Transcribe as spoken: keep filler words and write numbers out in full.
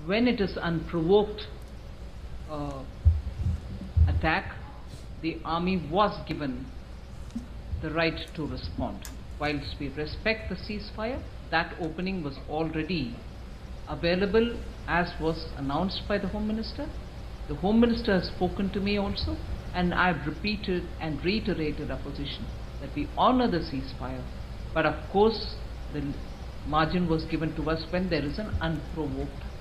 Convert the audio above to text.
when it is unprovoked uh, attack, the army was given the right to respond. Whilst we respect the ceasefire, that opening was already available as was announced by the Home Minister. The Home Minister has spoken to me also, and I've repeated and reiterated our position that we honor the ceasefire, but of course the margin was given to us when there is an unprovoked